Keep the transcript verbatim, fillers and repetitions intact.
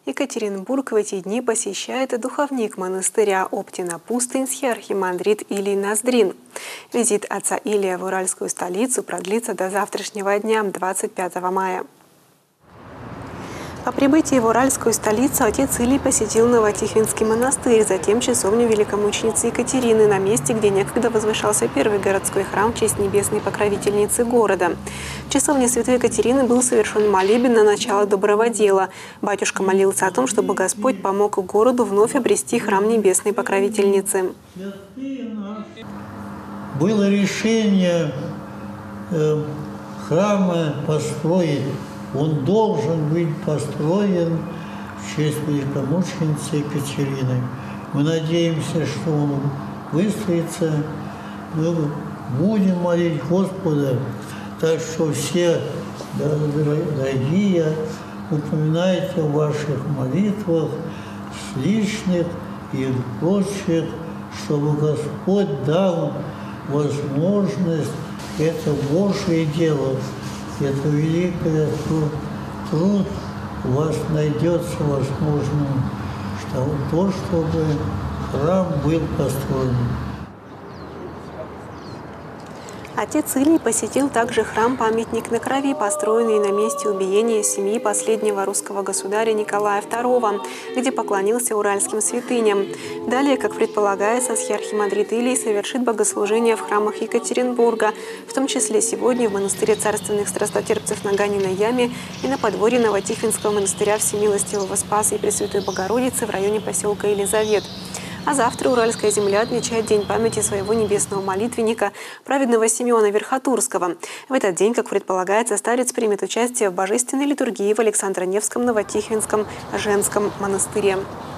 Екатеринбург в эти дни посещает духовник монастыря Оптина-Пустынский архимандрит Илий Ноздрин. Визит отца Илия в уральскую столицу продлится до завтрашнего дня, двадцать пятого мая. По прибытии в уральскую столицу отец Илий посетил Новотихвинский монастырь, затем часовню великомученицы Екатерины, на месте, где некогда возвышался первый городской храм в честь небесной покровительницы города. В часовне святой Екатерины был совершен молебен на начало доброго дела. Батюшка молился о том, чтобы Господь помог городу вновь обрести храм небесной покровительницы. Было решение э, храма построить. Он должен быть построен в честь великомученицы Екатерины. Мы надеемся, что он выстроится. Мы будем молить Господа. Так что все дорогие, упоминайте в ваших молитвах, личных и прочих, чтобы Господь дал возможность, это Божье дело, это великое труд, у вас найдется возможным, что то, чтобы храм был построен. Отец Илий посетил также храм-памятник на крови, построенный на месте убиения семьи последнего русского государя Николая второго, где поклонился уральским святыням. Далее, как предполагается, архимандрит Илий совершит богослужение в храмах Екатеринбурга, в том числе сегодня в монастыре царственных страстотерпцев на Ганиной яме и на подворье Новотихвинского монастыря Всемилостивого Спаса и Пресвятой Богородицы в районе поселка Елизавет. А завтра уральская земля отмечает День памяти своего небесного молитвенника, праведного Симеона Верхотурского. В этот день, как предполагается, старец примет участие в божественной литургии в Александро-Невском Новотихвинском женском монастыре.